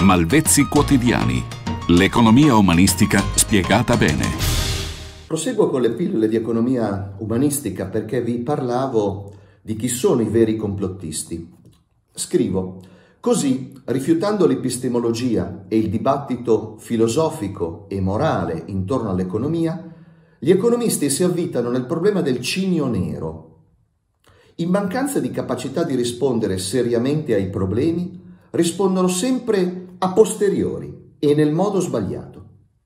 Malvezzi quotidiani. L'economia umanistica spiegata bene. Proseguo con le pillole di economia umanistica perché vi parlavo di chi sono i veri complottisti. Scrivo: così, rifiutando l'epistemologia e il dibattito filosofico e morale intorno all'economia, gli economisti si avvitano nel problema del cigno nero. In mancanza di capacità di rispondere seriamente ai problemi, rispondono sempre a posteriori e nel modo sbagliato.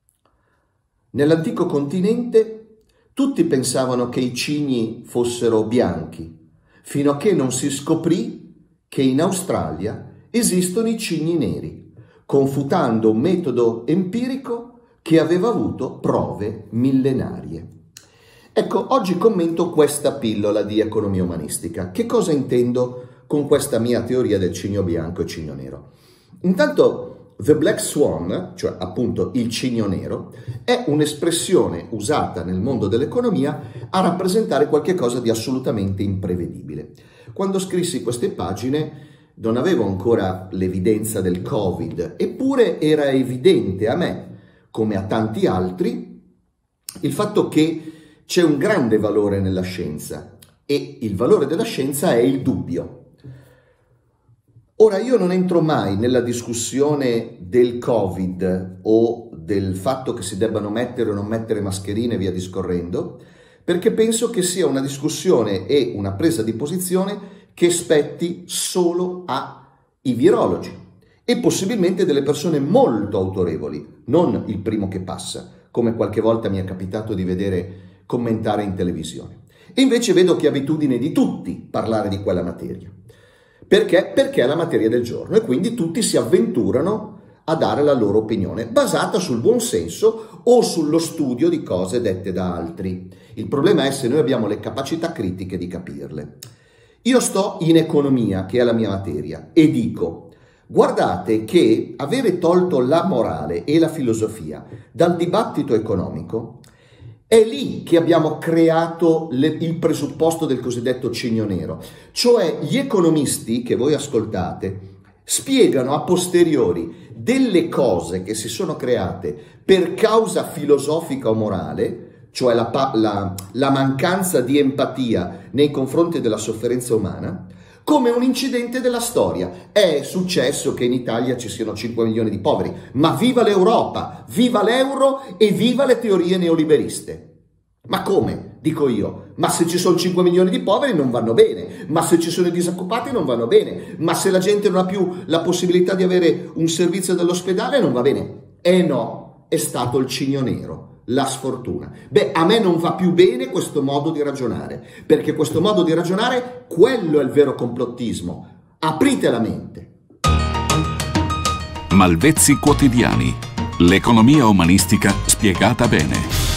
Nell'antico continente tutti pensavano che i cigni fossero bianchi, fino a che non si scoprì che in Australia esistono i cigni neri, confutando un metodo empirico che aveva avuto prove millenarie. Ecco, oggi commento questa pillola di economia umanistica. Che cosa intendo con questa mia teoria del cigno bianco e cigno nero? Intanto, the black swan, cioè appunto il cigno nero, è un'espressione usata nel mondo dell'economia a rappresentare qualcosa di assolutamente imprevedibile. Quando scrissi queste pagine non avevo ancora l'evidenza del Covid, eppure era evidente a me, come a tanti altri, il fatto che c'è un grande valore nella scienza e il valore della scienza è il dubbio. Ora, io non entro mai nella discussione del Covid o del fatto che si debbano mettere o non mettere mascherine e via discorrendo, perché penso che sia una discussione e una presa di posizione che spetti solo ai virologi e possibilmente delle persone molto autorevoli, non il primo che passa, come qualche volta mi è capitato di vedere commentare in televisione. E invece vedo che è abitudine di tutti parlare di quella materia. Perché? Perché è la materia del giorno e quindi tutti si avventurano a dare la loro opinione, basata sul buon senso o sullo studio di cose dette da altri. Il problema è se noi abbiamo le capacità critiche di capirle. Io sto in economia, che è la mia materia, e dico: guardate che avere tolto la morale e la filosofia dal dibattito economico è lì che abbiamo creato il presupposto del cosiddetto cigno nero. Cioè gli economisti che voi ascoltate spiegano a posteriori delle cose che si sono create per causa filosofica o morale, cioè la mancanza di empatia nei confronti della sofferenza umana, come un incidente della storia. È successo che in Italia ci siano 5 milioni di poveri, ma viva l'Europa, viva l'euro e viva le teorie neoliberiste. Ma come? Dico io. Ma se ci sono 5 milioni di poveri non vanno bene, ma se ci sono i disoccupati non vanno bene, ma se la gente non ha più la possibilità di avere un servizio dell'ospedale non va bene. E no, è stato il cigno nero, la sfortuna. Beh, a me non va più bene questo modo di ragionare, perché questo modo di ragionare, quello è il vero complottismo. Aprite la mente. Malvezzi quotidiani. L'economia umanistica spiegata bene.